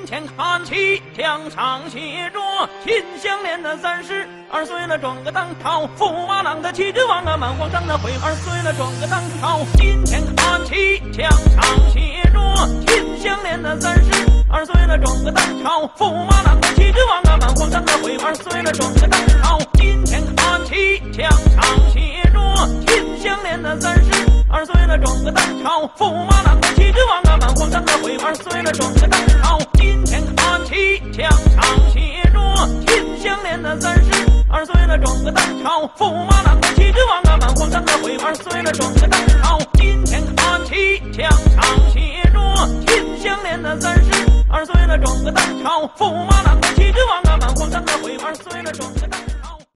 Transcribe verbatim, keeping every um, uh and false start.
前看齐，墙上写着秦香莲的三十二岁了，转个当朝，驸马郎的齐君王啊，满皇上的回二岁了，转个当朝。今天看齐，墙上写着秦香莲的三十二岁了，转个当朝，驸马郎的齐君王啊，满皇上的回二岁了，转个当朝。今天看齐，墙上写着秦香莲的三十二岁了，转个当朝，驸马郎的齐君王啊，满皇上的回二岁了，转个当朝。今天看齐，墙上写着秦香莲的三十二岁了，转个当朝，驸马郎的